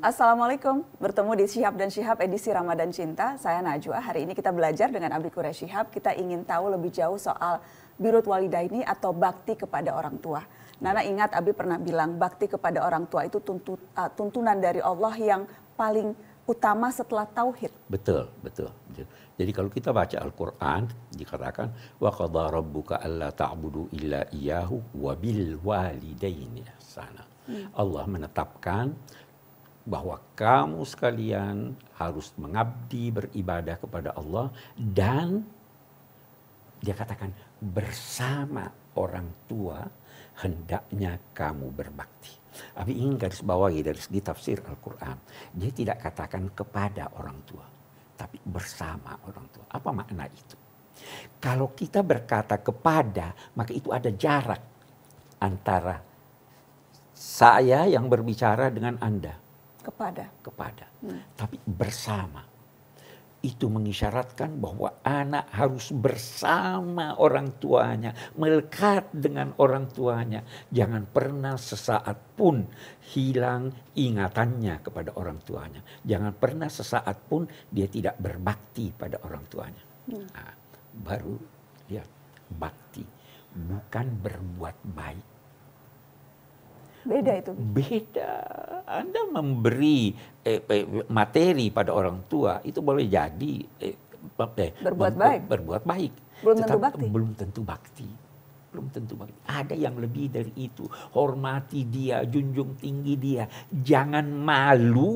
Assalamualaikum, bertemu di Syihab dan Syihab edisi Ramadan Cinta. Saya Najwa, hari ini kita belajar dengan Abi Quraish Syihab. Kita ingin tahu lebih jauh soal birrul walidaini atau bakti kepada orang tua. Nana ingat Abi pernah bilang bakti kepada orang tua itu tuntunan dari Allah yang paling utama setelah tauhid. Betul. Jadi kalau kita baca Al-Quran, dikatakan wa qadha rabbuka alla ta'budu illa iyyahu wa bil walidaini ihsana. Allah menetapkan bahwa kamu sekalian harus mengabdi beribadah kepada Allah dan dia katakan bersama orang tua hendaknya kamu berbakti. Abi ingin garis bawahi dari segi tafsir Al-Quran. Dia tidak katakan kepada orang tua, tapi bersama orang tua. Apa makna itu? Kalau kita berkata kepada, maka itu ada jarak antara saya yang berbicara dengan Anda. Kepada. Tapi bersama. Itu mengisyaratkan bahwa anak harus bersama orang tuanya, melekat dengan orang tuanya. Jangan pernah sesaat pun hilang ingatannya kepada orang tuanya. Jangan pernah sesaat pun dia tidak berbakti pada orang tuanya. Nah, baru lihat bakti, bukan berbuat baik. Beda itu. Beda. Anda memberi materi pada orang tua itu boleh jadi berbuat baik. Belum tentu bakti. Ada yang lebih dari itu. Hormati dia, junjung tinggi dia. Jangan malu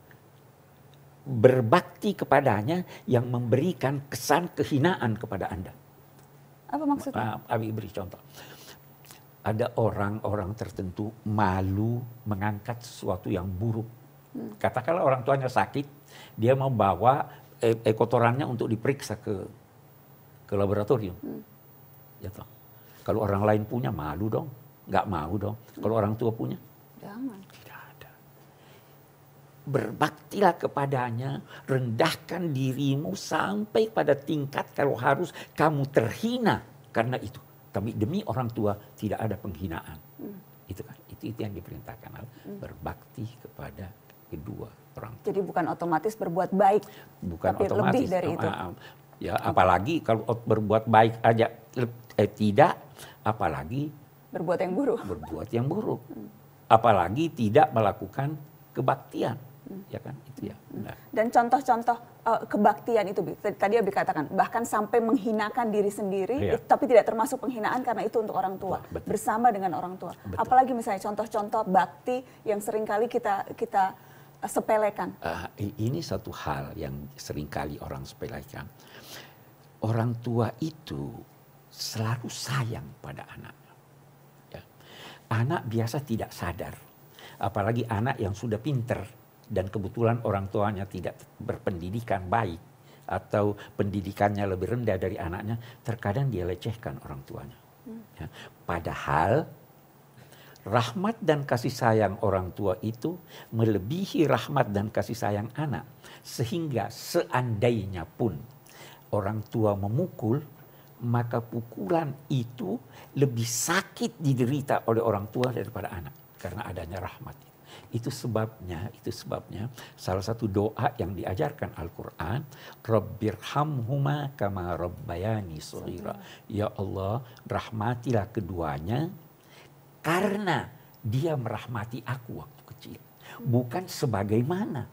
berbakti kepadanya yang memberikan kesan kehinaan kepada Anda. Apa maksudnya? Abi beri contoh. Ada orang-orang tertentu malu mengangkat sesuatu yang buruk. Katakanlah orang tuanya sakit, dia mau bawa kotorannya untuk diperiksa ke laboratorium. Ya toh. Kalau orang lain punya malu dong, nggak mau dong. Kalau orang tua punya, jangan. Tidak ada. Berbaktilah kepadanya, rendahkan dirimu sampai pada tingkat kalau harus kamu terhina karena itu. Tapi demi orang tua tidak ada penghinaan. Itu yang diperintahkan. Berbakti kepada kedua orang tua. Jadi bukan otomatis berbuat baik. Bukan tapi otomatis. Lebih dari itu. Ya, apalagi kalau berbuat baik aja tidak, apalagi berbuat yang buruk. Apalagi tidak melakukan kebaktian. Ya kan? Itu ya. Nah. Dan contoh-contoh kebaktian itu, tadi Abi katakan, bahkan sampai menghinakan diri sendiri, tapi tidak termasuk penghinaan karena itu untuk orang tua, bersama dengan orang tua. Betul. Apalagi misalnya contoh-contoh bakti yang seringkali kita sepelekan. Ini satu hal yang seringkali orang sepelekan. Orang tua itu selalu sayang pada anaknya. Ya. Anak biasa tidak sadar, apalagi anak yang sudah pinter, dan kebetulan orang tuanya tidak berpendidikan baik atau pendidikannya lebih rendah dari anaknya, terkadang dia lecehkan orang tuanya. Ya. Padahal rahmat dan kasih sayang orang tua itu melebihi rahmat dan kasih sayang anak. Sehingga seandainya pun orang tua memukul, maka pukulan itu lebih sakit diderita oleh orang tua daripada anak. Karena adanya rahmat. Itu sebabnya salah satu doa yang diajarkan Al-Quran, Rabbirhamhuma kama rabbayani shaghira. Ya Allah, rahmatilah keduanya karena dia merahmati aku waktu kecil. Bukan sebagaimana.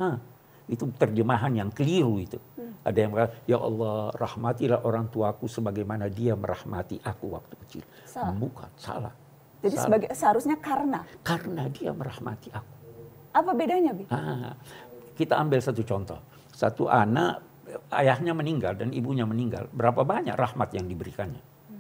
Itu terjemahan yang keliru itu. Ada yang berkata, ya Allah, rahmatilah orang tuaku sebagaimana dia merahmati aku waktu kecil. Salah. Bukan, salah. Jadi seharusnya karena dia merahmati aku. Apa bedanya, Bi? Kita ambil satu contoh. Satu anak, ayahnya meninggal dan ibunya meninggal. Berapa banyak rahmat yang diberikannya.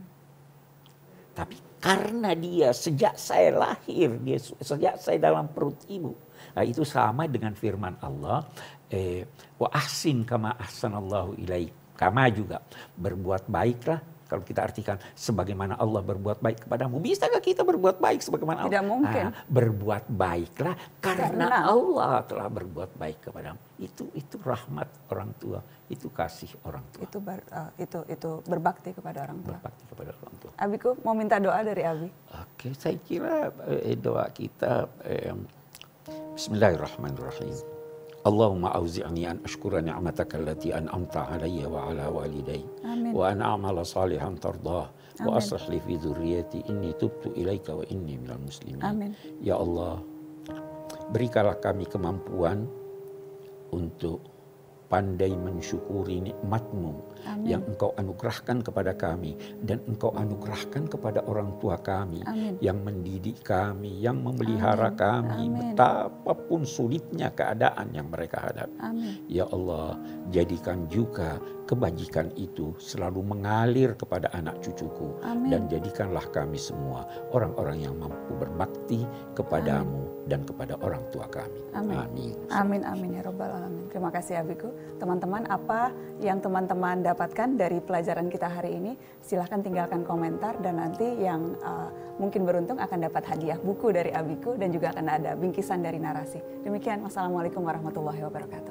Tapi karena dia sejak saya lahir, sejak saya dalam perut ibu. Nah, itu sama dengan firman Allah. Wa ahsin kama ahsanallahu ilaik. Kama juga. Berbuat baiklah. Kalau kita artikan sebagaimana Allah berbuat baik kepadamu, bisakah kita berbuat baik sebagaimana Allah? Tidak mungkin. Berbuat baiklah karena Allah telah berbuat baik kepadamu. Itu rahmat orang tua, itu kasih orang tua. Itu berbakti kepada orang tua. Berbakti kepada orang tua. Abiku mau minta doa dari Abi. Oke, saya kira doa kita Bismillahirrahmanirrahim. Allahumma auzi'ni an ashkura ni'mataka allati an'amta alayya wa ala walidayya wa an a'mala salihan tardah wa aslih li fi dzurriyyati inni tubtu ilaika wa inni minal muslimin. Amin. Ya Allah, berikanlah kami kemampuan untuk pandai mensyukuri nikmat-Mu yang Engkau anugerahkan kepada kami dan Engkau anugerahkan kepada orang tua kami yang mendidik kami, yang memelihara kami, betapapun sulitnya keadaan yang mereka hadapi. Ya Allah, jadikan juga kebajikan itu selalu mengalir kepada anak cucuku dan jadikanlah kami semua orang-orang yang mampu berbakti kepadamu dan kepada orang tua kami. Amin. Amin, amin ya Rabbal Alamin. Terima kasih Abiku. Teman-teman, apa yang teman-teman dapatkan dari pelajaran kita hari ini? Silahkan tinggalkan komentar dan nanti yang mungkin beruntung akan dapat hadiah buku dari Abiku dan juga akan ada bingkisan dari Narasi. Demikian, wassalamualaikum warahmatullahi wabarakatuh.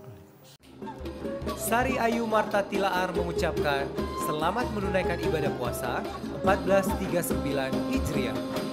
Sari Ayu Marta Tilaar mengucapkan selamat menunaikan ibadah puasa 1439 Hijriah.